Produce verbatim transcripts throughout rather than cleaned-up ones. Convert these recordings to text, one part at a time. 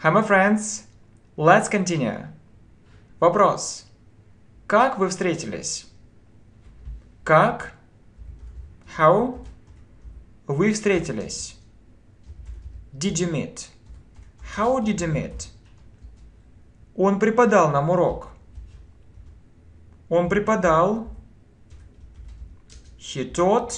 Hi, my friends. Let's continue. Вопрос. Как вы встретились? Как? How? Вы встретились. Did you meet? How did you meet? Он преподал нам урок. Он преподал. He taught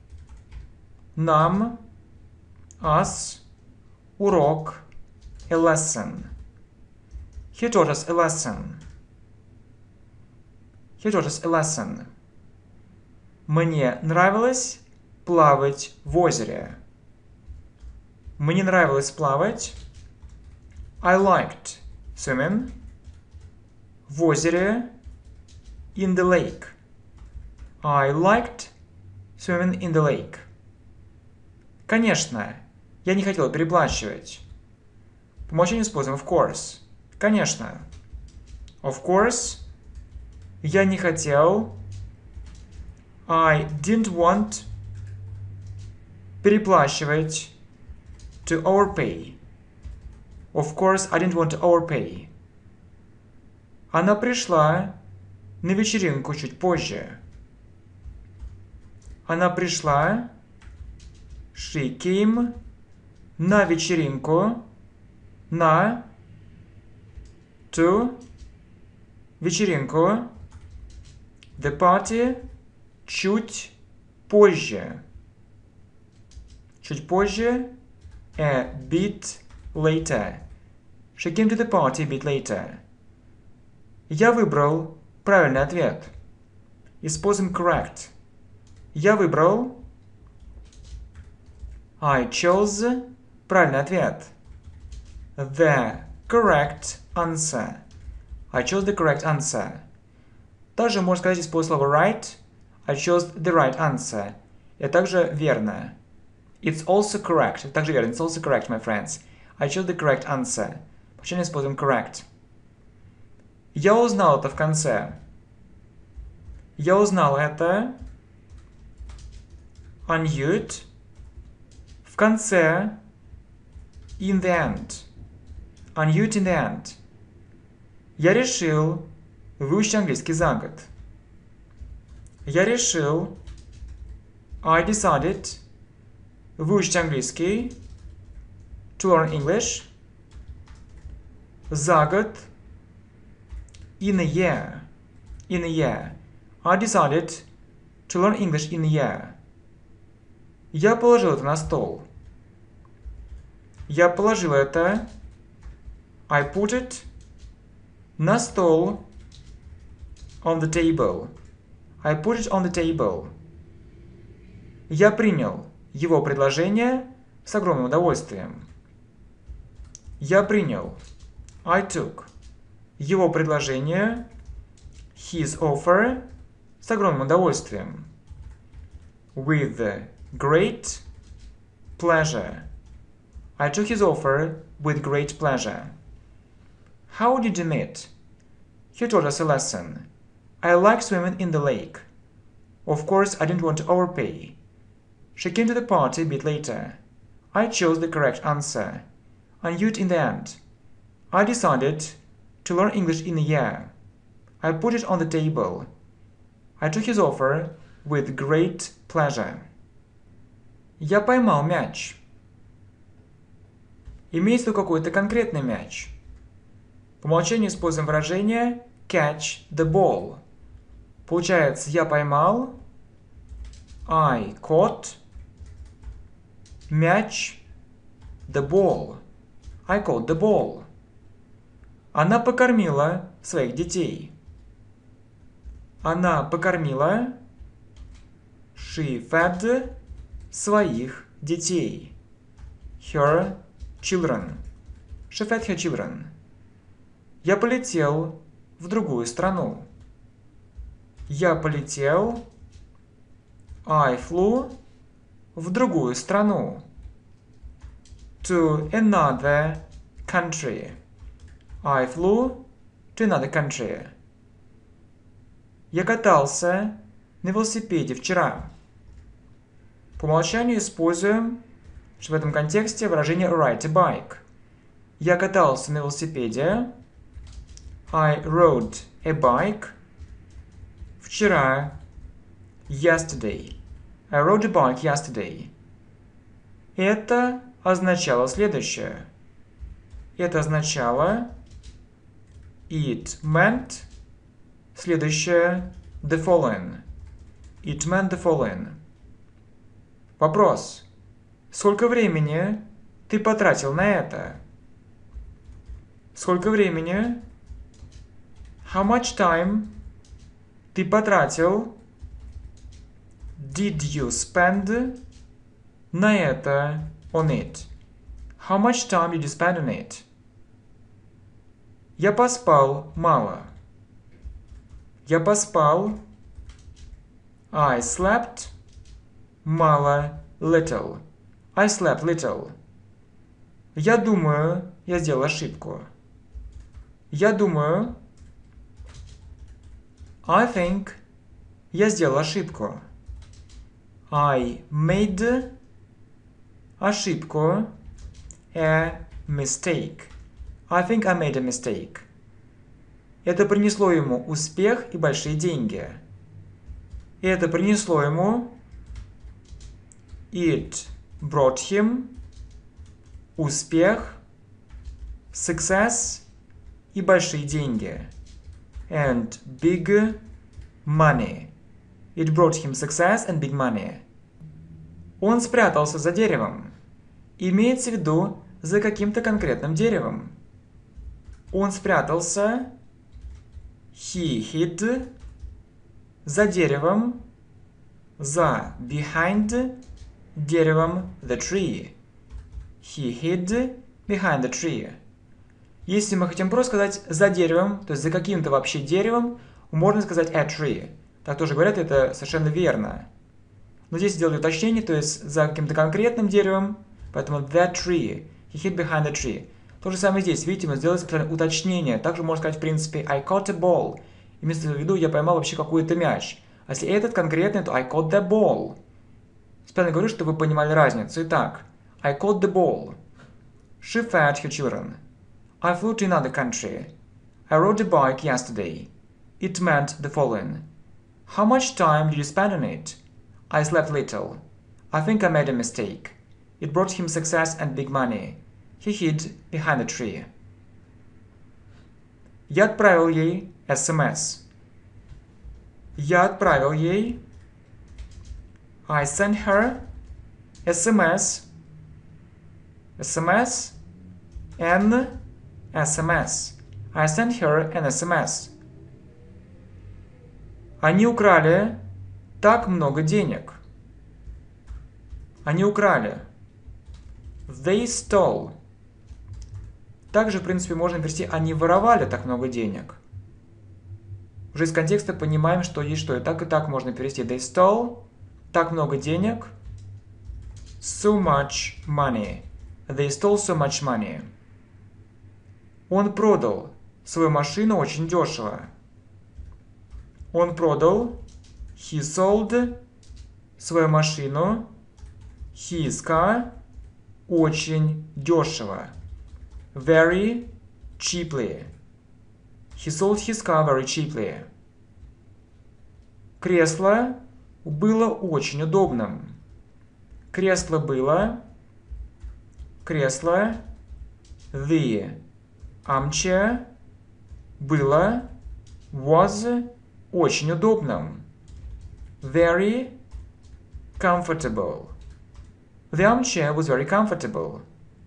нам, us, урок, a lesson. He taught us a lesson. He taught us a lesson. Мне нравилось плавать в озере. Мне нравилось плавать. I liked swimming. В озере. In the lake. I liked swimming in the lake. Конечно, я не хотел переплачивать. По умолчанию используем of course. Конечно. Of course. Я не хотел. I didn't want переплачивать. To overpay. Of course, I didn't want to overpay. Она пришла на вечеринку чуть позже. Она пришла. She came на вечеринку. На. To. Вечеринку. The party. Чуть позже. Чуть позже. A bit later. She came to the party a bit later. Я выбрал правильный ответ. Используем correct. Я выбрал. I chose правильный ответ. The correct answer. I chose the correct answer. Также можно сказать, используя слово right. I chose the right answer. Это также верно. It's also correct. Это также верно. It's also correct, my friends. I chose the correct answer. Почему используем correct? Я узнал это в конце. Я узнал это. I knew it. В конце. In the end. I knew it in the end. Я решил выучить английский за год. Я решил. I decided. Выучить английский. To learn English. За год. In a year. In a year. I decided to learn English in a year. Я положил это на стол. Я положил это. I put it на стол. On the table. I put it on the table. Я принял его предложение с огромным удовольствием. Я принял. I took. Его предложение. His offer. С огромным удовольствием. With great pleasure. I took his offer with great pleasure. How did you meet? He taught us a lesson. I liked swimming in the lake. Of course, I didn't want to overpay. She came to the party a bit later. I chose the correct answer. I knew it in the end. I decided to learn English in a year. I put it on the table. I took his offer with great pleasure. Я поймал мяч. Имеется ли какой-то конкретный мяч? По умолчанию используем выражение catch the ball. Получается, я поймал. I caught. Мяч. The ball. I caught the ball. Она покормила своих детей. Она покормила. She fed своих детей. Her children. She fed her children. Я полетел в другую страну. Я полетел. I flew в другую страну. To another country. I flew to another country. Я катался на велосипеде вчера. По умолчанию используем в этом контексте выражение ride a bike. Я катался на велосипеде. I rode a bike. Вчера. Yesterday. I rode a bike yesterday. Это означало следующее. Это означало it meant следующее the following. It meant the following. Вопрос. Сколько времени ты потратил на это? Сколько времени? How much time ты потратил? Did you spend на это on it? How much time did you spend on it? Я поспал мало. Я поспал. I slept мало. Little. I slept little. Я думаю, я сделал ошибку. Я думаю. I think. Я сделал ошибку. I made ошибку. A mistake. I think I made a mistake. Это принесло ему успех и большие деньги. Это принесло ему. It brought him успех, success и большие деньги. And big money. It brought him success and big money. Он спрятался за деревом. Имеется в виду за каким-то конкретным деревом. Он спрятался. He hid за деревом. За behind деревом the tree. He hid behind the tree. Если мы хотим просто сказать за деревом, то есть за каким-то вообще деревом, можно сказать a tree. Так тоже говорят, это совершенно верно. Но здесь сделали уточнение, то есть за каким-то конкретным деревом, поэтому that tree. He hid behind the tree. То же самое здесь. Видите, мы сделали специальное уточнение. Также можно сказать, в принципе, I caught a ball. Имеется в виду, я поймал вообще какой-то мяч. А если этот конкретный, то I caught the ball. Специально говорю, чтобы вы понимали разницу. Итак, I caught the ball. She fed her children. I flew to another country. I rode a bike yesterday. It meant the following. How much time did you spend on it? I slept little. I think I made a mistake. It brought him success and big money. He hid behind a tree. Я отправил ей эс эм эс. Я отправил ей. I sent her эс эм эс. эс эм эс. An эс эм эс. I sent her an эс эм эс. Они украли так много денег. Они украли. They stole. Также, в принципе, можно перевести «они воровали так много денег». Уже из контекста понимаем, что есть что. И так, и так можно перевести «they stole» – так много денег. So much money. They stole so much money. Он продал свою машину очень дешево. Он продал. He sold свою машину. His car. Очень дешево. Very cheaply. He sold his car very cheaply. Кресло было очень удобным. Кресло было. Кресло. The armchair было. Was очень удобным. Very comfortable. The armchair was very comfortable.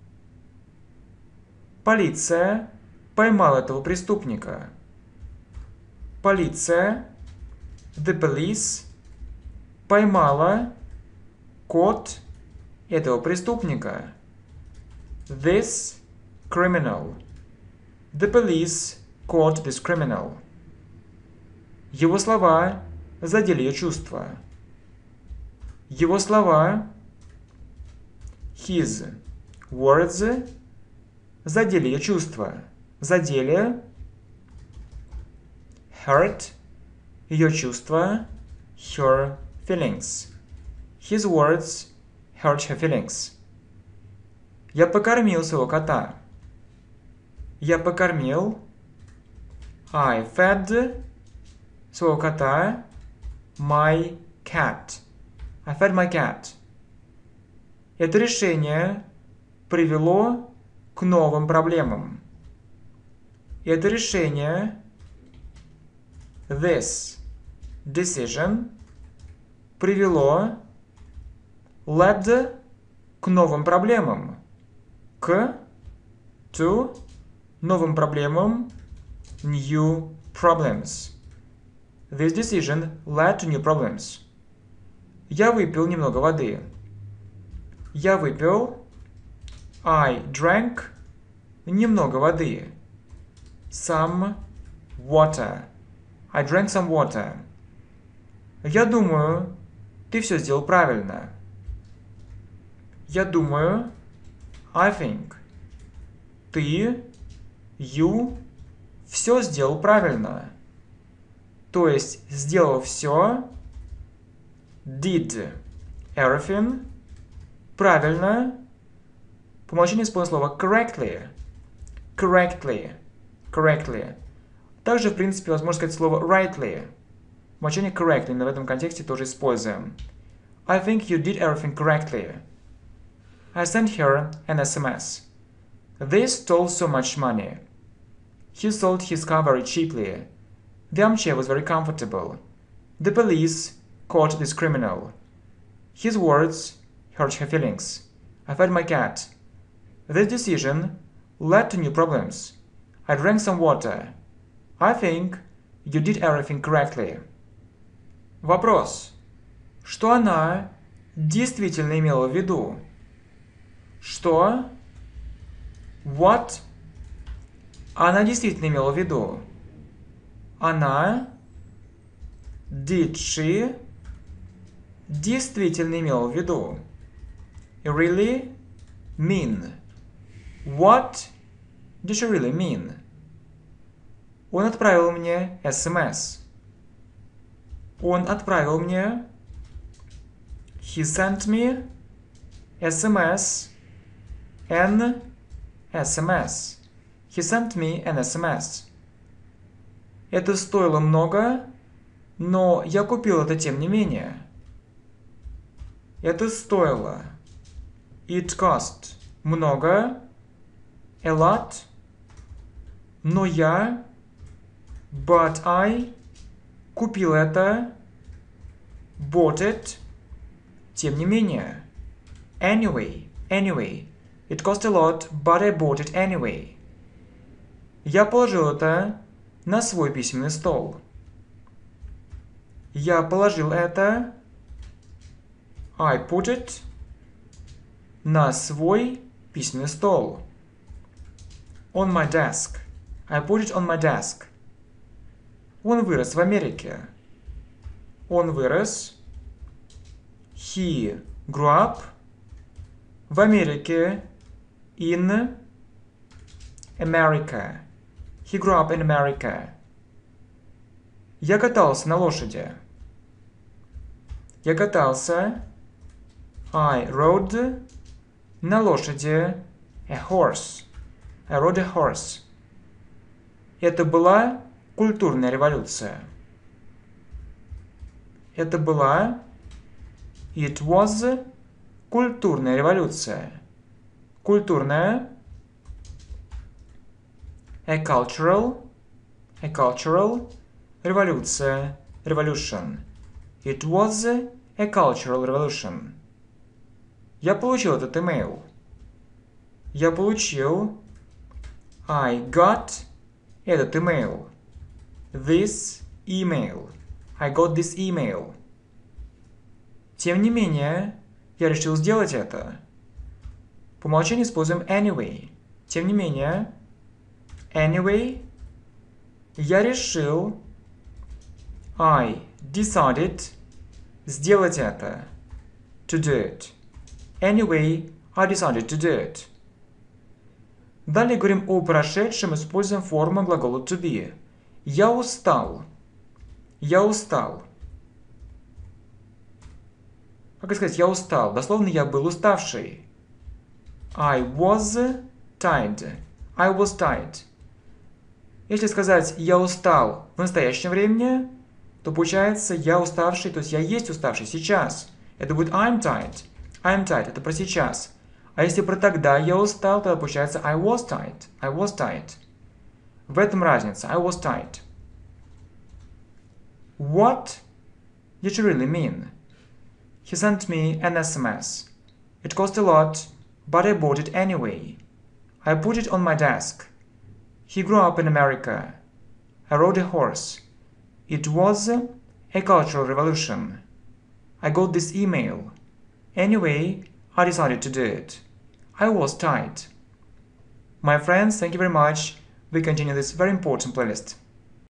Полиция поймала этого преступника. Полиция, the police, поймала кот этого преступника. This criminal. The police caught this criminal. Его слова задели ее чувства. Его слова, his words, задели ее чувства. Задели. Hurt. Ее чувства. Her feelings. His words hurt her feelings. Я покормил своего кота. Я покормил. I fed своего кота. My cat. I fed my cat. Это решение привело к новым проблемам. Это решение, this decision, привело, led, к новым проблемам. К, to, новым проблемам, new problems. This decision led to new problems. Я выпил немного воды. Я выпил, I drank, немного воды. Some water. I drank some water. Я думаю, ты все сделал правильно. Я думаю, I think. Ты, you, все сделал правильно. То есть, сделал все, did everything, правильно, по умолчанию используем слово correctly. Correctly. Correctly. Также, в принципе, возможно сказать слово rightly. Умолчание correctly, но в этом контексте тоже используем. I think you did everything correctly. I sent her an эс эм эс. They stole so much money. He sold his car very cheaply. The armchair was very comfortable. The police caught this criminal. His words hurt her feelings. I fed my cat. This decision led to new problems. I drank some water. I think you did everything correctly. Вопрос. Что она действительно имела в виду? Что? What? Она действительно имела в виду. Она, did she, действительно имела в виду. Really mean. What did she really mean? Он отправил мне эс эм эс. Он отправил мне. He sent me эс эм эс. An эс эм эс. He sent me an эс эм эс. Это стоило много, но я купил это тем не менее. Это стоило. It cost. Много. A lot. Но я. But I. Купил это. Bought it. Тем не менее. Anyway. Anyway. It cost a lot, but I bought it anyway. Я положил это на свой письменный стол. Я положил это. I put it. На свой письменный стол. On my desk. I put it on my desk. Он вырос в Америке. Он вырос. He grew up. В Америке. In America. He grew up in America. Я катался на лошади. Я катался. I rode на лошади. A horse. I rode a horse. Это была культурная революция. Это была. It was. Культурная революция. Культурная. A cultural. A cultural. Революция. Revolution. It was a cultural revolution. Я получил этот имейл. Я получил. I got этот имейл. This email. I got this email. Тем не менее, я решил сделать это. По умолчанию используем anyway. Тем не менее, anyway, я решил. I decided сделать это. To do it. Anyway, I decided to do it. Далее говорим о прошедшем, используем форму глагола to be. Я устал. Я устал. Как сказать, я устал? Дословно, я был уставший. I was tired. I was tired. Если сказать «я устал» в настоящем времени, то получается «я уставший», то есть «я есть уставший» сейчас. Это будет I'm tired. I'm tired. Это про сейчас. А если про тогда «я устал», то получается I was tired. I was tired. В этом разница. I was tired. What did you really mean? He sent me an S M S. It cost a lot, but I bought it anyway. I put it on my desk. He grew up in America. I rode a horse. It was a cultural revolution. I got this email. Anyway, I decided to do it. I was tired. My friends, thank you very much. We continue this very important playlist.